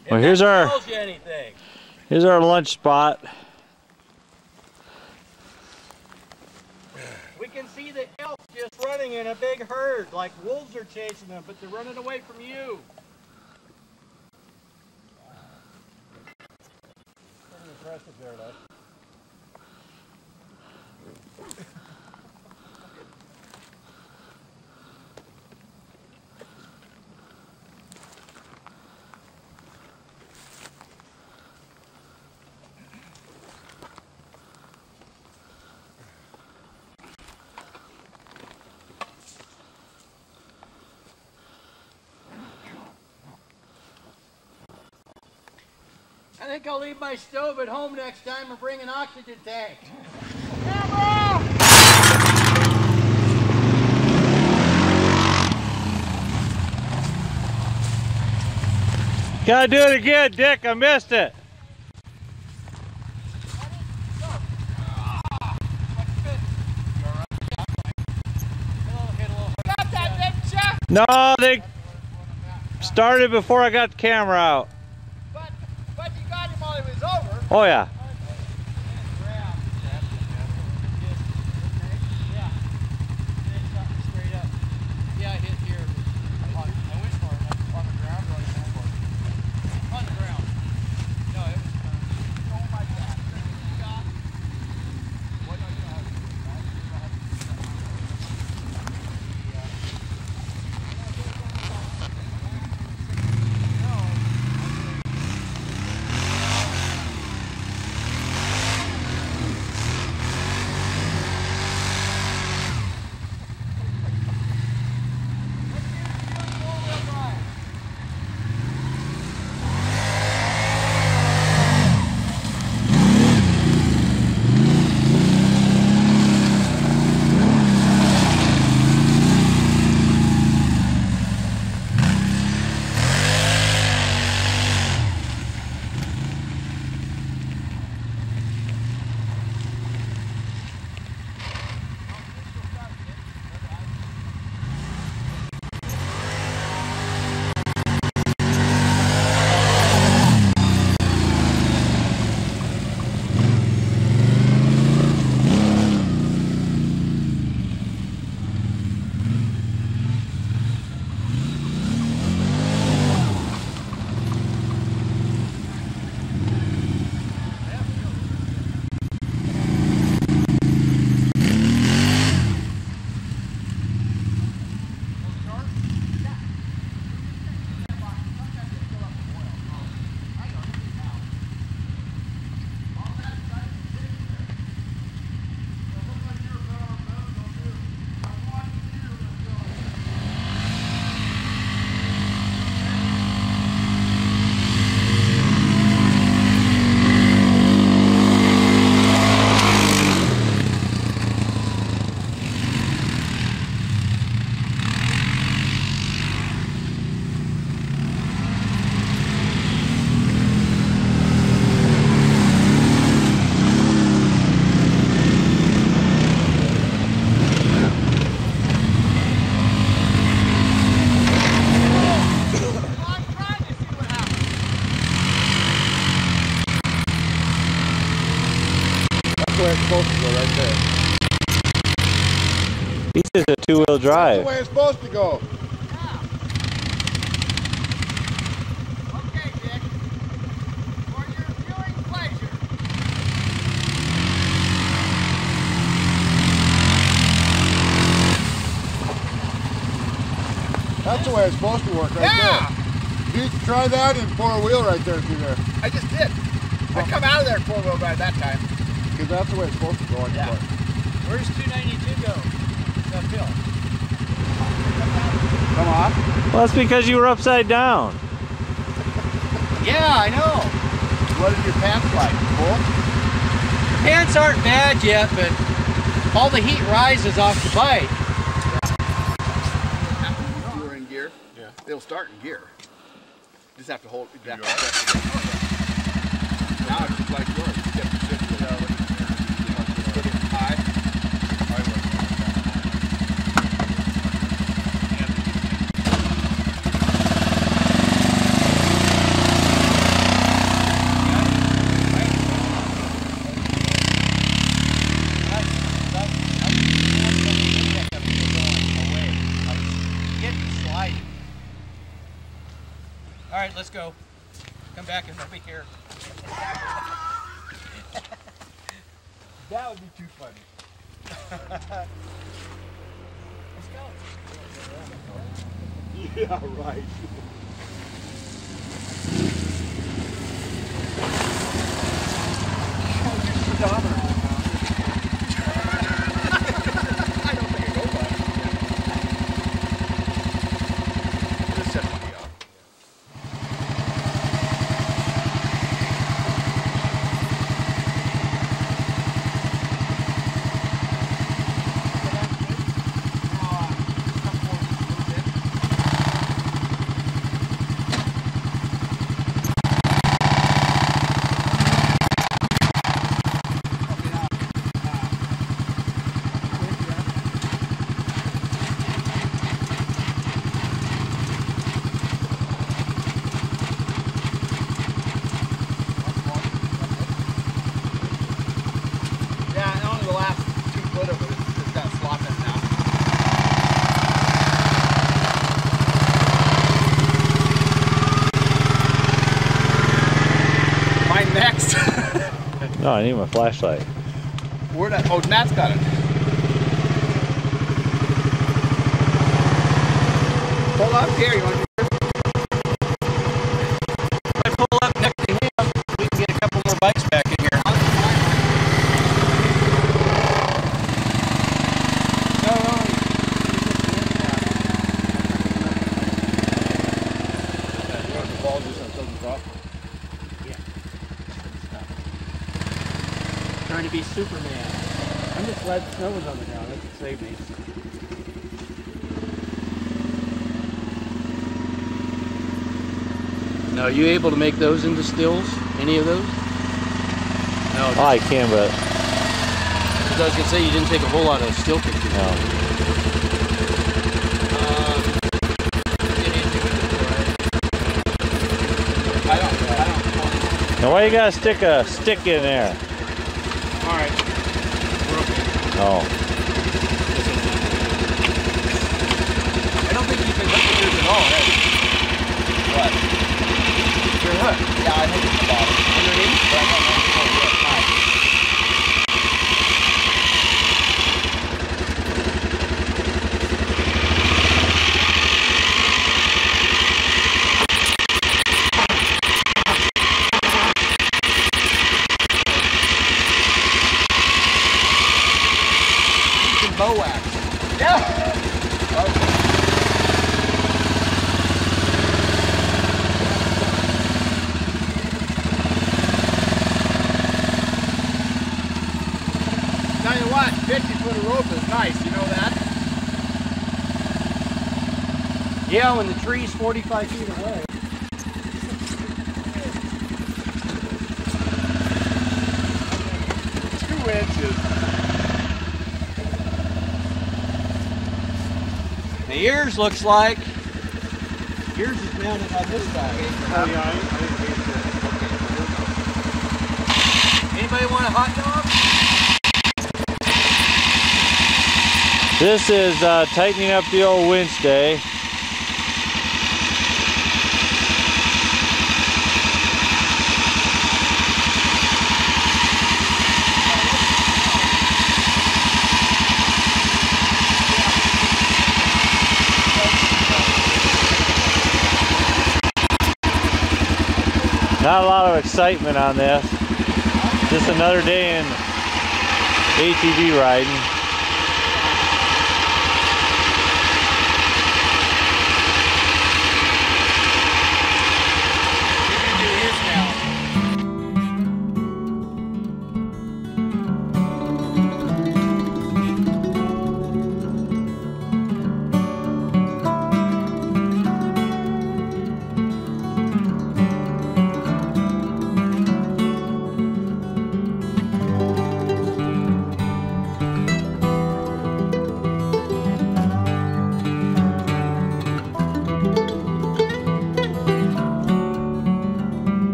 Well, here's our lunch spot. We can see the elk just running in a big herd, like wolves are chasing them, but they're running away from you. Pretty impressive there, Les. I think I'll leave my stove at home next time and bring an oxygen tank. Camera! Gotta do it again, Dick. I missed it. Got that, didn't ya? No, they started before I got the camera out. But you got him while he was over. Oh yeah. Yeah, I hit here. I went for it on the ground or on the ground? No, it was oh my God. What are you having? Where it's supposed to go, right there. This is a two-wheel drive. That's the way it's supposed to go. Yeah. Okay, Dick. For your viewing pleasure. That's the way it's supposed to work, right there. You try that and four-wheel right there through there. I just did. I come out of there four-wheel drive that time. Because that's the way it's supposed to go on your part. Where's 292 go? Uphill. Come on. Well, that's because you were upside down. Yeah, I know. What are your pants like? Full? The pants aren't bad yet, but all the heat rises off the bike. If you were in gear, it'll start in gear. Just have to hold it. Now it's just like yours. You get the shift put it high. right, let's go. Come back and I'll be here. That would be too funny. Let's go. Yeah, right. No, I need my flashlight. Where'd I? Oh, Matt's got it. Pull up here. You want to? If I pull up next to him, we can get a couple more bikes back in here. Trying to be Superman. I'm just glad the snow was on the ground. That's what saved me. Now, are you able to make those into stills? Any of those? No. Oh, I can, but... I was going to say, you didn't take a whole lot of still pictures. No. Get into it before I don't. Now why you gotta stick a stick in there? Alright. We're okay. Oh. I don't think you can hook yours at all, right? What? Your hook? Yeah, I hooked at the bottom. Underneath? But I don't know. Oh, yeah, nice. Bow wax. Yeah. Okay. Tell you what, 50-foot of rope is nice. You know that? Yeah, when the tree's 45 feet away. 2 inches. The ears looks like yours is mounted on this side. Oh yeah, I didn't Anybody want a hot dog? This is tightening up the old winch day. Not a lot of excitement on this. Just another day in ATV riding.